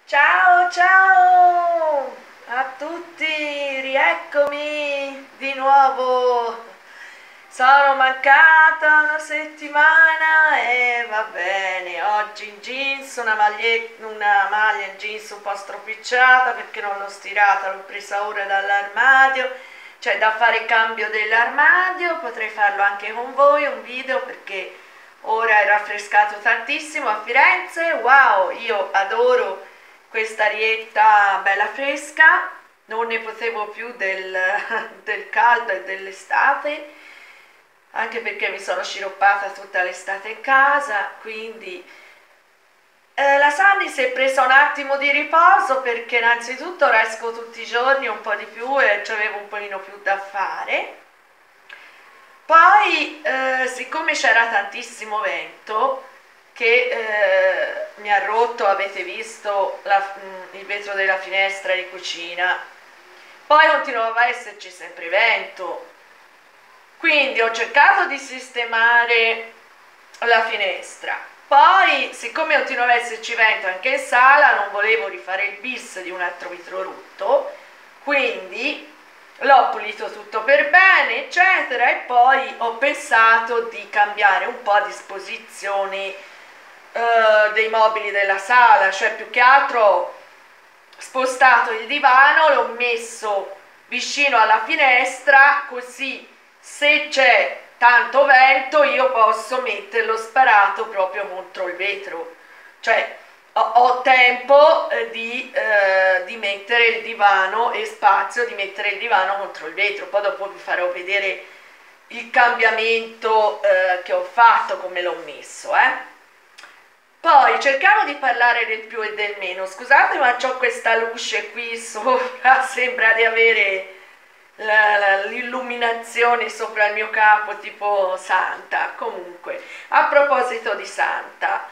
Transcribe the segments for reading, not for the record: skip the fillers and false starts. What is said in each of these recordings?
Ciao ciao a tutti, rieccomi di nuovo. Sono mancata una settimana e va bene, oggi in jeans, una maglia in jeans un po' stropicciata perché non l'ho stirata, l'ho presa ora dall'armadio, c'è da fare il cambio dell'armadio, potrei farlo anche con voi, un video perché ora è raffrescato tantissimo a Firenze. Wow, io adoro questa arietta bella fresca, non ne potevo più del caldo e dell'estate, anche perché mi sono sciroppata tutta l'estate in casa, quindi la Sandy si è presa un attimo di riposo perché innanzitutto ora esco tutti i giorni un po' di più e avevo un pochino più da fare. Poi, siccome c'era tantissimo vento, che mi ha rotto, avete visto, il vetro della finestra di cucina, poi continuava a esserci sempre vento, quindi ho cercato di sistemare la finestra. Poi, siccome continuava a esserci vento anche in sala, non volevo rifare il bis di un altro vetro rotto, quindi l'ho pulito tutto per bene, eccetera, e poi ho pensato di cambiare un po' disposizione dei mobili della sala, cioè più che altro ho spostato il divano, l'ho messo vicino alla finestra, così se c'è tanto vento io posso metterlo sparato proprio contro il vetro, cioè ho tempo di mettere il divano e spazio di mettere il divano contro il vetro. Poi dopo vi farò vedere il cambiamento che ho fatto, come l'ho messo, Poi cerchiamo di parlare del più e del meno. Scusate, ma ho questa luce qui sopra, sembra di avere l'illuminazione sopra il mio capo tipo santa. Comunque, a proposito di santa,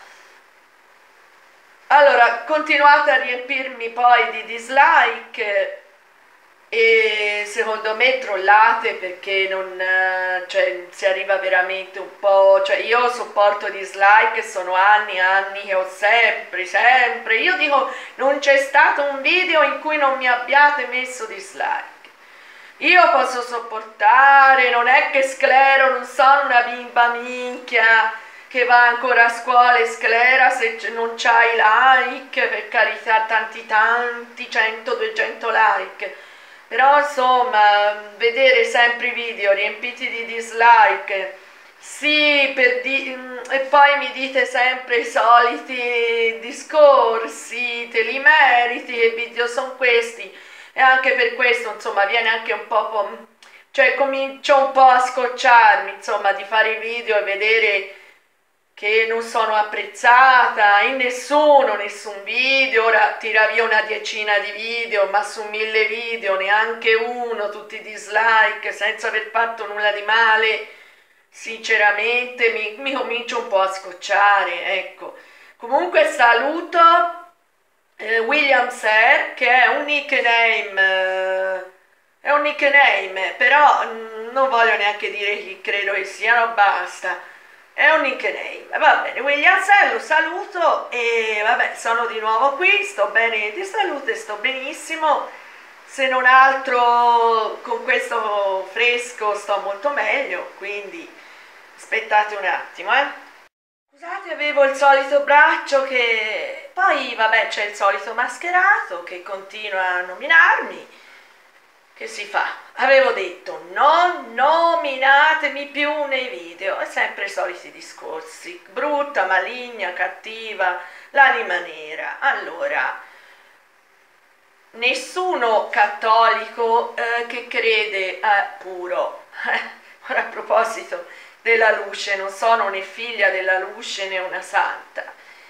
allora continuate a riempirmi poi di dislike e secondo me trollate perché non, cioè, si arriva veramente un po', cioè io sopporto dislike, sono anni e anni che ho sempre, io dico non c'è stato un video in cui non mi abbiate messo dislike. Io posso sopportare, non è che sclero, non sono una bimba minchia che va ancora a scuola e sclera se non c'hai like, per carità, tanti 100-200 like, però insomma vedere sempre i video riempiti di dislike, sì, e poi mi dite sempre i soliti discorsi, te li meriti, che video sono questi, e anche per questo insomma viene anche un po', cioè comincio un po' a scocciarmi insomma di fare i video e vedere che non sono apprezzata in nessun video. Ora tira via una decina di video, ma su 1000 video neanche uno, tutti dislike senza aver fatto nulla di male. Sinceramente mi comincio un po' a scocciare, ecco. Comunque saluto William Ser, che è un nickname, però non voglio neanche dire chi credo che siano, basta. È un nickname, va bene. William Ser, lo saluto e vabbè, sono di nuovo qui, sto bene di salute, sto benissimo, se non altro con questo fresco sto molto meglio, quindi aspettate un attimo, Scusate, avevo il solito braccio che poi vabbè c'è il solito mascherato che continua a nominarmi. Che si fa? Avevo detto non nominatemi più nei video, è sempre i soliti discorsi, brutta, maligna, cattiva, l'anima nera. Allora, nessuno cattolico che crede puro. Ora a proposito della luce, non sono né figlia della luce né una santa.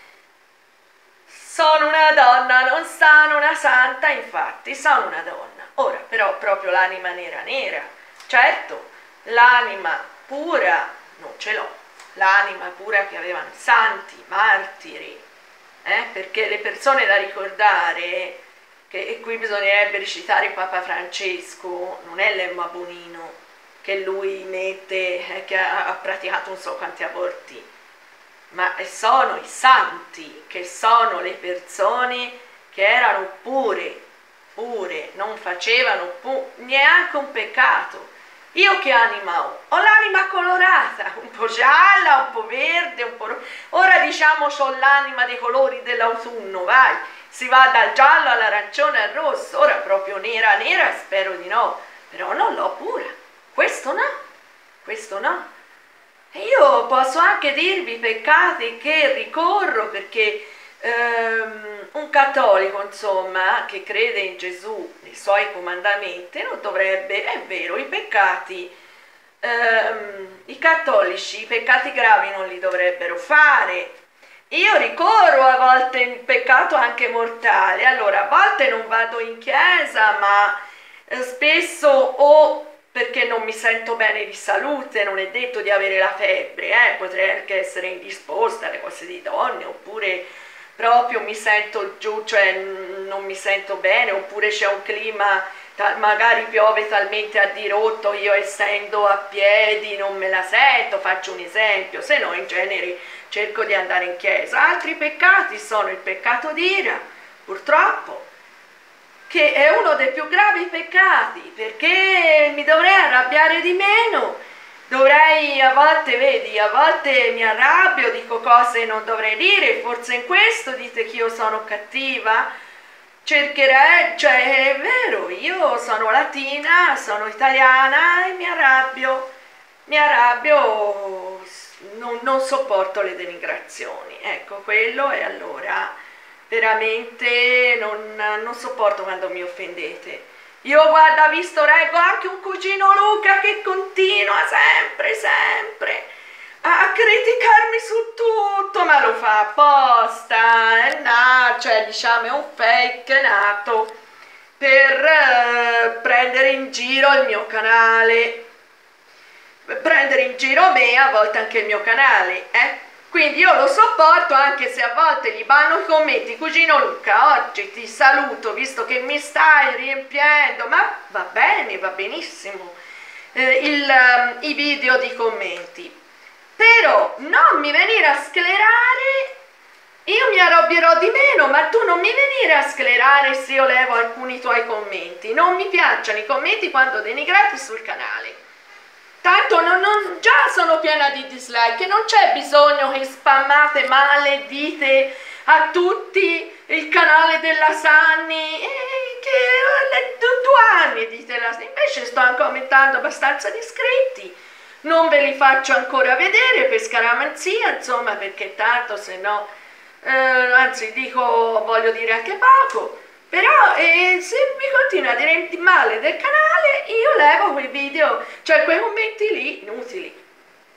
Sono una donna, non sono una santa, infatti sono una donna. Ora però proprio l'anima nera nera, certo, l'anima pura non ce l'ho, l'anima pura che avevano i santi, i martiri, perché le persone da ricordare, e qui bisognerebbe recitare Papa Francesco, non è l'Emma Bonino, che lui mette, che ha praticato non so quanti aborti, ma sono i santi, che sono le persone che erano pure, non facevano neanche un peccato. Io che anima ho? Ho l'anima colorata, un po' gialla, un po' verde, un po' ora diciamo ho l'anima dei colori dell'autunno, vai, si va dal giallo all'arancione al rosso, ora proprio nera nera spero di no, però non l'ho pura, questo no, questo no. E io posso anche dirvi i peccati che ricorro perché un cattolico, insomma, che crede in Gesù, nei suoi comandamenti, non dovrebbe, è vero, i peccati, i cattolici, i peccati gravi non li dovrebbero fare. Io ricorro a volte in peccato anche mortale, allora a volte non vado in chiesa, ma spesso o perché non mi sento bene di salute, non è detto di avere la febbre, potrei anche essere indisposta alle cose di donne, oppure proprio mi sento giù, cioè non mi sento bene, oppure c'è un clima, magari piove talmente a dirotto, io essendo a piedi non me la sento, faccio un esempio, se no in genere cerco di andare in chiesa. Altri peccati sono il peccato d'ira, purtroppo, che è uno dei più gravi peccati, perché mi dovrei arrabbiare di meno, dovrei, a volte, vedi, a volte mi arrabbio, dico cose che non dovrei dire, forse in questo dite che io sono cattiva, cercherei, cioè è vero, io sono latina, sono italiana e mi arrabbio, non sopporto le denigrazioni, ecco quello, e allora veramente non sopporto quando mi offendete. Io guarda, visto, reggo anche un cugino Luca che continua sempre a criticarmi su tutto, ma lo fa apposta, cioè diciamo è un fake nato per prendere in giro il mio canale, prendere in giro me, a volte anche il mio canale, Quindi io lo sopporto anche se a volte gli vanno i commenti, cugino Luca, oggi ti saluto visto che mi stai riempiendo, ma va bene, va benissimo, i video di commenti. Però non mi venire a sclerare, io mi arrabbierò di meno, ma tu non mi venire a sclerare se io levo alcuni tuoi commenti. Non mi piacciono i commenti quando denigrati sul canale. Tanto già sono piena di dislike, non c'è bisogno che spammate male, dite a tutti il canale della Sanni, che 2 anni dite la Sanni, invece sto anche aumentando abbastanza di iscritti, non ve li faccio ancora vedere per scaramanzia, insomma, perché tanto se no, anzi dico, voglio dire anche poco. Però se mi continua a dire male del canale, io levo quei video, cioè quei commenti lì, inutili.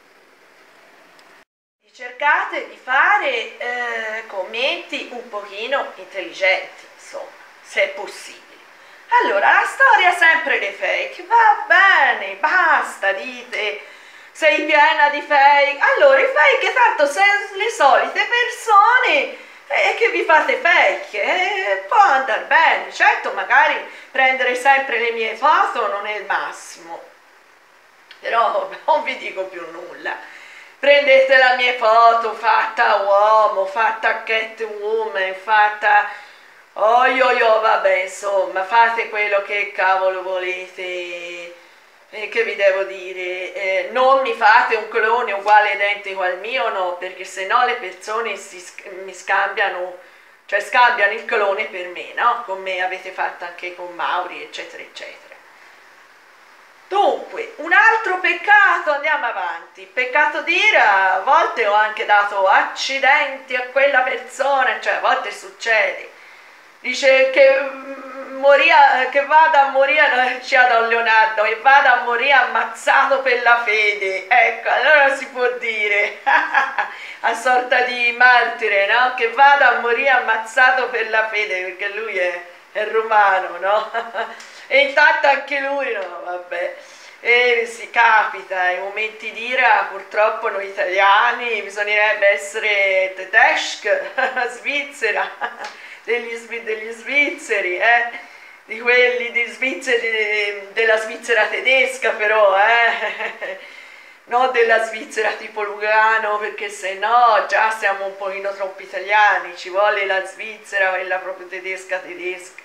Cercate di fare commenti un pochino intelligenti, insomma, se è possibile. Allora, la storia sempre dei fake, va bene, basta, dite, sei piena di fake. Allora, i fake tanto sono le solite persone che vi fate fake, può andare bene, certo magari prendere sempre le mie foto non è il massimo, però non vi dico più nulla, prendete la mia foto fatta uomo, fatta Catwoman, fatta vabbè, insomma, fate quello che cavolo volete. Che vi devo dire, non mi fate un clone uguale identico al mio, no, perché se no le persone mi scambiano, cioè scambiano il clone per me, no? Come avete fatto anche con Mauri, eccetera, eccetera. Dunque, un altro peccato, andiamo avanti, peccato d'ira, a volte ho anche dato accidenti a quella persona, cioè a volte succede, dice che vada a morire, c'è Don Leonardo, che vada a morire ammazzato per la fede, ecco, allora si può dire, a sorta di martire, no? Che vada a morire ammazzato per la fede, perché lui è romano, no? E intanto anche lui, no, vabbè, e si capita, in momenti d'ira purtroppo noi italiani bisognerebbe essere tedeschi, Svizzera, degli svizzeri, di quelli di Svizzeri, della Svizzera tedesca però, non della Svizzera tipo Lugano, perché se no già siamo un pochino troppo italiani, ci vuole la Svizzera, quella proprio tedesca tedesca.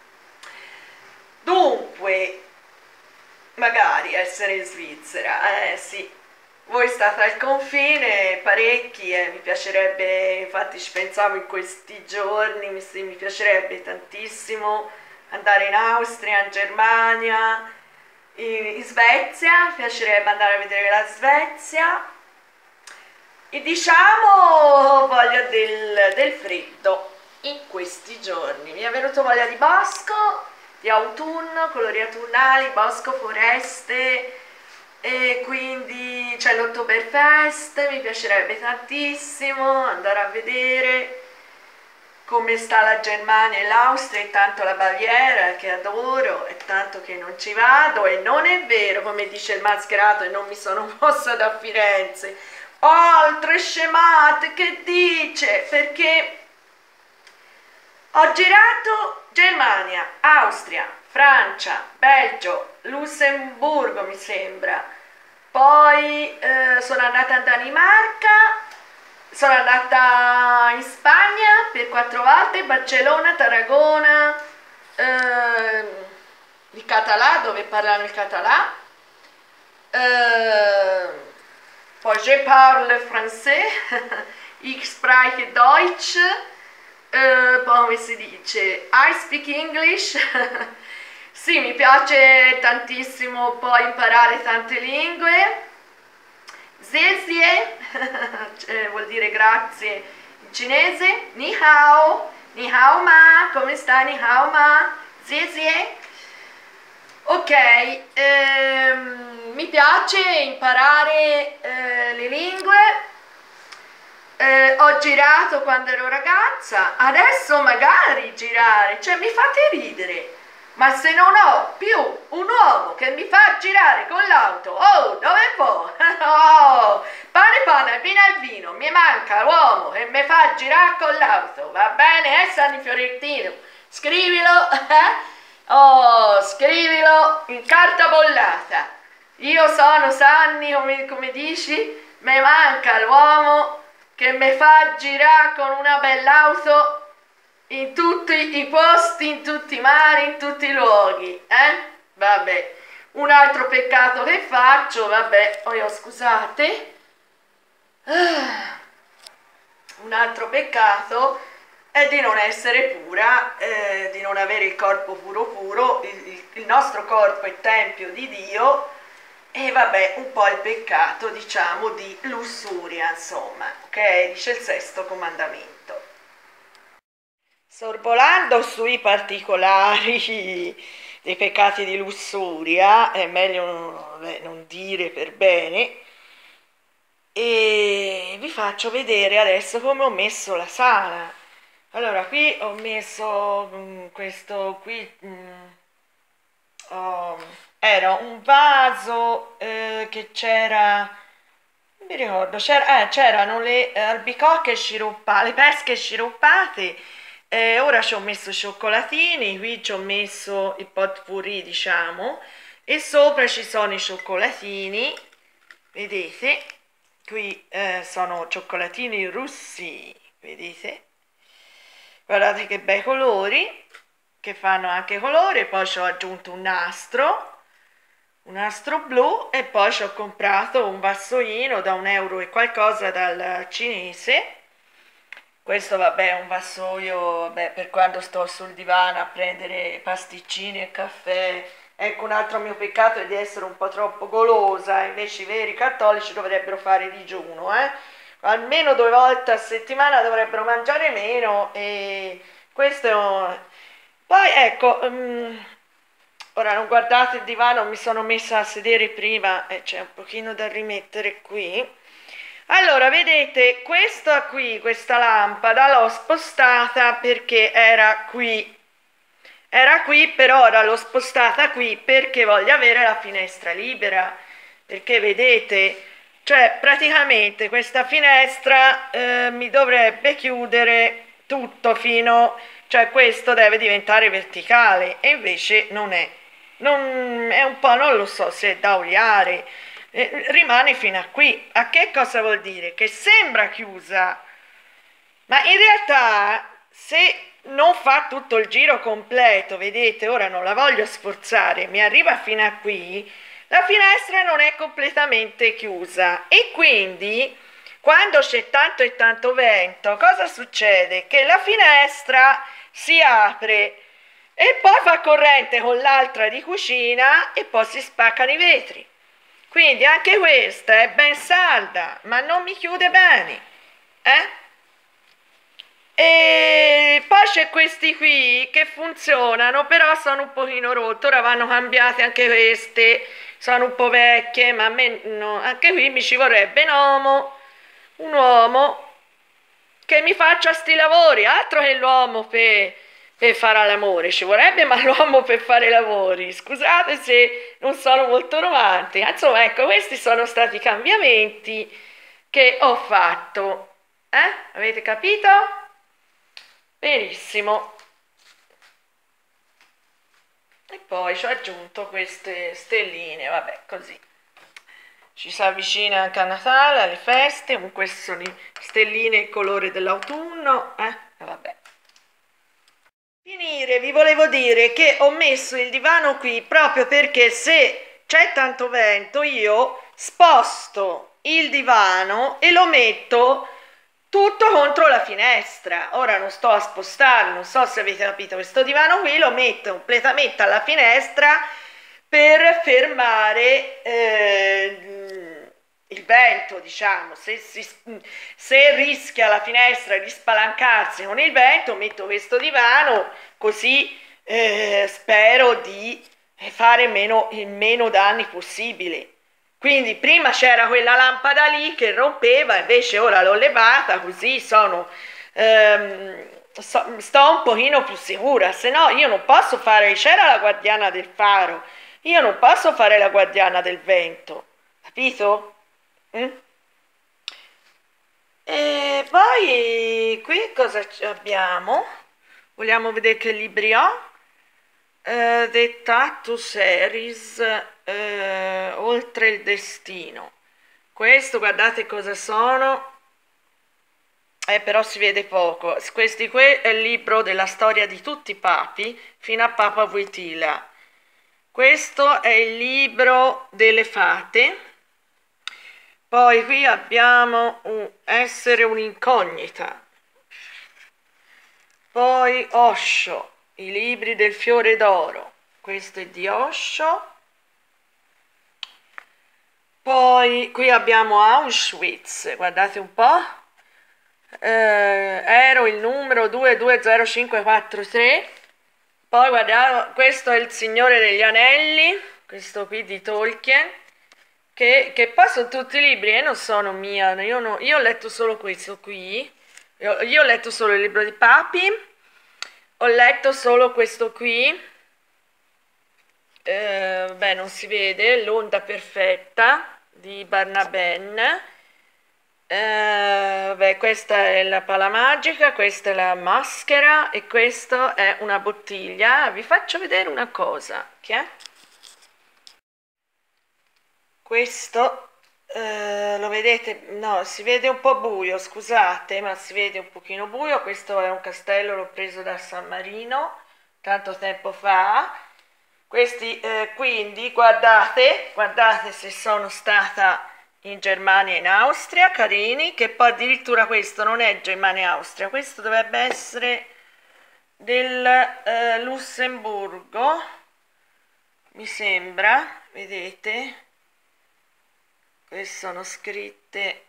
Dunque, magari essere in Svizzera, sì. Voi state al confine, parecchi, mi piacerebbe, infatti ci pensavo in questi giorni, sì, mi piacerebbe tantissimo andare in Austria, in Germania, in Svezia, mi piacerebbe andare a vedere la Svezia. E diciamo voglia del freddo in questi giorni. Mi è venuto voglia di bosco, di autunno, colori autunnali, bosco, foreste, e quindi c'è l'Oktoberfest, mi piacerebbe tantissimo andare a vedere come sta la Germania e l'Austria, e tanto la Baviera che adoro, è tanto che non ci vado. E non è vero come dice il mascherato e non mi sono mossa da Firenze. Altre scemate che dice, perché ho girato Germania, Austria, Francia, Belgio, Lussemburgo mi sembra, poi sono andata a Danimarca, sono andata in Spagna per 4 volte, Barcellona, Tarragona, il català, dove parlano il català, poi je parle français, ich spreche Deutsch, poi come si dice, I speak English. Sì, mi piace tantissimo poi imparare tante lingue. Zezie, vuol dire grazie in cinese. Ni hao ma, come stai? Ni hao ma, zezie. Ok, mi piace imparare le lingue. Ho girato quando ero ragazza, adesso magari girare, cioè mi fate ridere. Ma se non ho più un uomo che mi fa girare con l'auto, oh, dove vuoi? Oh, pane e vino, mi manca l'uomo che mi fa girare con l'auto, va bene? Sanni Fiorentino, scrivilo, oh, scrivilo in carta bollata. Io sono Sanni, come dici? Mi manca l'uomo che mi fa girare con una bella auto in tutti i posti, in tutti i mari, in tutti i luoghi, Vabbè, un altro peccato che faccio, vabbè, scusate, un altro peccato è di non essere pura, di non avere il corpo puro, il nostro corpo è tempio di Dio, e vabbè, un po' il peccato, diciamo, di lussuria, insomma, ok? Dice il sesto comandamento. Sorvolando sui particolari dei peccati di lussuria, è meglio non dire per bene, e vi faccio vedere adesso come ho messo la sala. Allora, qui ho messo questo qui, era un vaso che c'era, non mi ricordo, c'erano le albicocche sciroppate, le pesche sciroppate. Ora ci ho messo cioccolatini, qui ci ho messo il potpourri, diciamo, e sopra ci sono i cioccolatini, vedete? Qui sono cioccolatini russi, vedete? Guardate che bei colori, che fanno anche colore. Poi ci ho aggiunto un nastro blu, e poi ci ho comprato un vassoino da 1 euro e qualcosa dal cinese. Questo vabbè è un vassoio, vabbè, per quando sto sul divano a prendere pasticcini e caffè. Ecco, un altro mio peccato è di essere un po' troppo golosa, invece i veri cattolici dovrebbero fare digiuno, almeno 2 volte a settimana dovrebbero mangiare meno, e questo è un... Poi ecco, ora non guardate il divano, mi sono messa a sedere prima e c'è un pochino da rimettere qui. Allora, vedete, questa qui, questa lampada l'ho spostata perché era qui, però ora l'ho spostata qui perché voglio avere la finestra libera, perché vedete, cioè praticamente questa finestra mi dovrebbe chiudere tutto fino, cioè questo deve diventare verticale, e invece non è, è un po', non lo so se è da oliare, rimane fino a qui. A che cosa vuol dire? Che sembra chiusa, ma in realtà se non fa tutto il giro completo, vedete, ora non la voglio sforzare, mi arriva fino a qui, la finestra non è completamente chiusa e quindi quando c'è tanto e tanto vento, cosa succede? Che la finestra si apre e poi fa corrente con l'altra di cucina e poi si spaccano i vetri. Quindi anche questa è ben salda, ma non mi chiude bene. Eh? E poi c'è questi qui che funzionano, però sono un pochino rotte. Ora vanno cambiate anche queste, sono un po' vecchie, ma a me no, anche qui mi ci vorrebbe un uomo che mi faccia sti lavori, altro che l'uomo per fare l'amore, ci vorrebbe ma l'uomo per fare i lavori. Scusate se non sono molto romantica. Insomma, ecco, questi sono stati i cambiamenti che ho fatto. Avete capito? Benissimo. E poi ci ho aggiunto queste stelline, vabbè, così. Ci si avvicina anche a Natale, alle feste, con queste sono le stelline il colore dell'autunno, vabbè. Finire, vi volevo dire che ho messo il divano qui proprio perché se c'è tanto vento io sposto il divano e lo metto tutto contro la finestra. Ora non sto a spostare, non so se avete capito, questo divano qui lo metto completamente alla finestra per fermare il vento, diciamo. Se rischia la finestra di spalancarsi con il vento, metto questo divano, così spero di fare il meno danni possibile. Quindi prima c'era quella lampada lì che rompeva, invece ora l'ho levata, così sto un pochino più sicura, se no io non posso fare, c'era la guardiana del faro, io non posso fare la guardiana del vento, capito? Mm? E poi qui cosa abbiamo? Vogliamo vedere che libri ho? The Tattoo Series, Oltre il destino. Questo, guardate cosa sono. Però si vede poco. Questi qui è il libro della storia di tutti i papi, fino a Papa Wojtyla. Questo è il libro delle fate. Poi qui abbiamo Essere un'incognita. Poi Osho, i libri del fiore d'oro. Questo è di Osho. Poi qui abbiamo Auschwitz, guardate un po'. Ero il numero 220543. Poi guardate, questo è il Signore degli Anelli, questo qui di Tolkien, che poi sono tutti libri e non sono mia, io ho letto solo questo qui, io ho letto solo il libro di Papi, ho letto solo questo qui, beh non si vede, L'onda perfetta di Barnaben. Beh, questa è la pala magica, questa è la maschera e questa è una bottiglia. Vi faccio vedere una cosa, che è? Questo, lo vedete? No, si vede un po' buio, scusate, ma si vede un pochino buio. Questo è un castello, l'ho preso da San Marino, tanto tempo fa. Questi, quindi, guardate se sono stata in Germania e in Austria, carini, che poi addirittura questo non è Germania e Austria, questo dovrebbe essere del Lussemburgo, mi sembra, vedete? Queste sono scritte,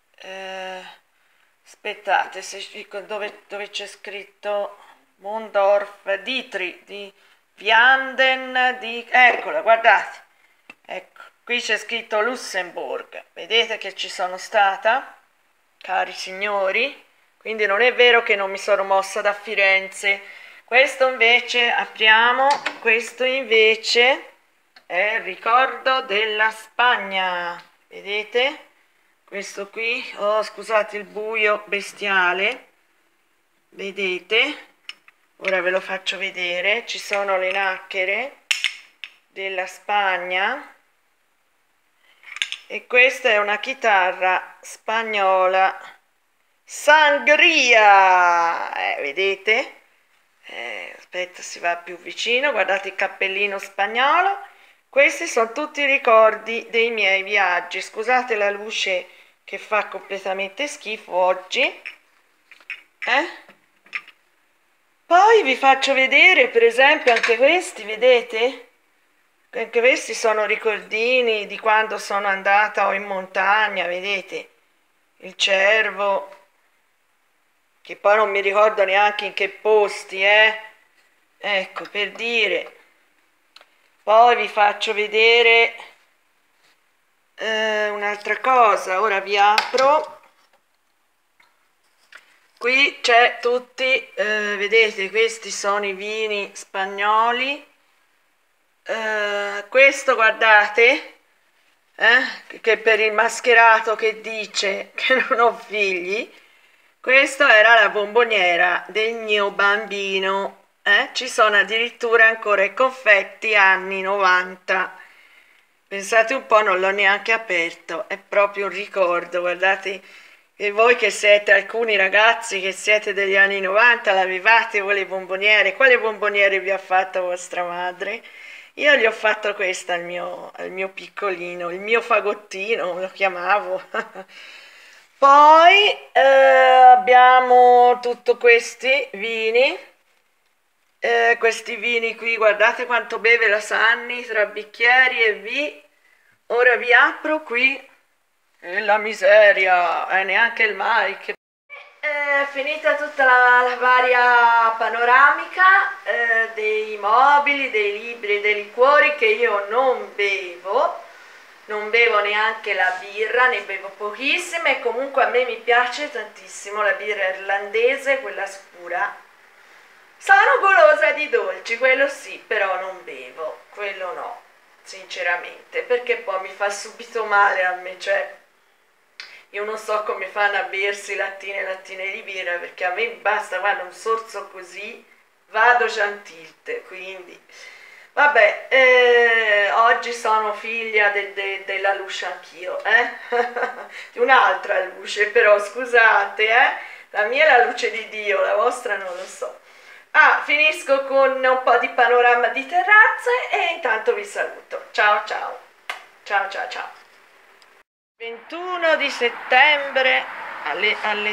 aspettate, dove c'è scritto Mondorf, Ditri, di Vianden, eccola, guardate, ecco. Qui c'è scritto Lussemburg, vedete che ci sono stata, cari signori? Quindi non è vero che non mi sono mossa da Firenze. Questo invece, apriamo, questo invece è il ricordo della Spagna, vedete? Questo qui, oh scusate il buio bestiale, vedete? Ora ve lo faccio vedere, ci sono le nacchere della Spagna. E questa è una chitarra spagnola Sangria, vedete? Aspetta, si va più vicino, guardate il cappellino spagnolo. Questi sono tutti i ricordi dei miei viaggi. Scusate la luce che fa completamente schifo oggi. Poi vi faccio vedere, per esempio, anche questi, vedete? Anche questi sono ricordini di quando sono andata o in montagna, vedete? Il cervo, che poi non mi ricordo neanche in che posti, Ecco, per dire. Poi vi faccio vedere un'altra cosa, ora vi apro. Qui c'è tutti, vedete, questi sono i vini spagnoli. Questo guardate, che per il mascherato che dice che non ho figli, questa era la bomboniera del mio bambino. Ci sono addirittura ancora i confetti anni 90. Pensate un po', non l'ho neanche aperto, è proprio un ricordo, guardate. E voi che siete alcuni ragazzi che siete degli anni 90, l'avevate voi le bomboniere? Quale bomboniere vi ha fatto vostra madre? Io gli ho fatto questa al mio piccolino, il mio fagottino, lo chiamavo. Poi abbiamo tutti questi vini qui, guardate quanto beve la Sanni tra bicchieri e ora vi apro qui, e la miseria, neanche il mic. È finita tutta la varia panoramica dei mobili, dei libri e dei liquori che io non bevo. Non bevo neanche la birra, ne bevo pochissime e comunque a me mi piace tantissimo la birra irlandese, quella scura. Sono golosa di dolci, quello sì, però non bevo, quello no, sinceramente, perché poi mi fa subito male a me, cioè io non so come fanno a bersi lattine e lattine di birra, perché a me basta, guarda, un sorso così, vado già in tilt, quindi... Vabbè, oggi sono figlia della luce anch'io, di un'altra luce, però scusate, la mia è la luce di Dio, la vostra non lo so. Ah, finisco con un po' di panorama di terrazze e intanto vi saluto. Ciao ciao, ciao ciao ciao. 21 di settembre alle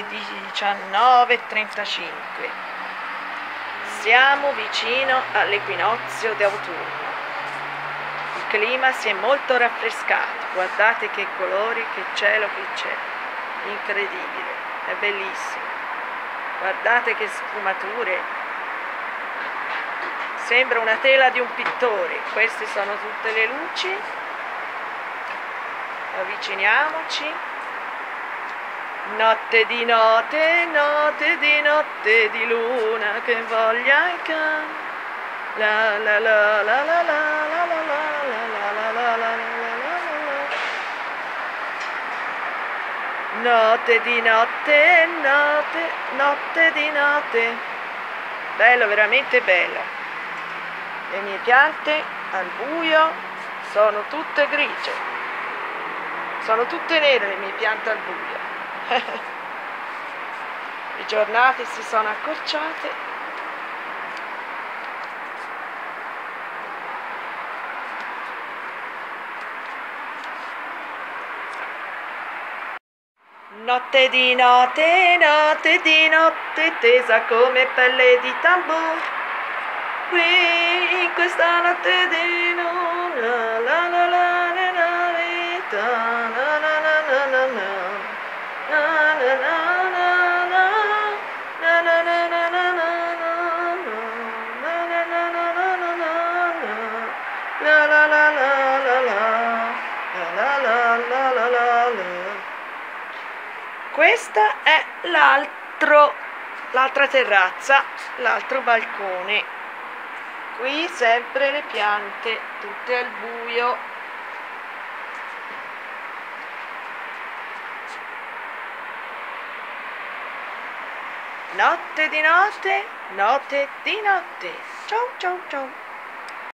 19:35. Siamo vicino all'equinozio d'autunno. Il clima si è molto raffrescato. Guardate che colori, che cielo che c'è. Incredibile, è bellissimo. Guardate che sfumature. Sembra una tela di un pittore. Queste sono tutte le luci. Avviciniamoci. Notte di notte, notte di luna che voglia il can. La la la la la la la la la la la la. Notte di notte, notte, notte di notte. Bello, veramente bello. Le mie piante al buio sono tutte grigie. Sono tutte nere le mie piante al buio. Le giornate si sono accorciate. Notte di notte, notte di notte, tesa come pelle di tamburo. Qui in questa notte di notte, la la la la la la vita, la la la la la la. Questa è l'altra terrazza, l'altro balcone. Qui sempre le piante, tutte al buio. Notte di notte, notte di notte. Ciao ciao ciao.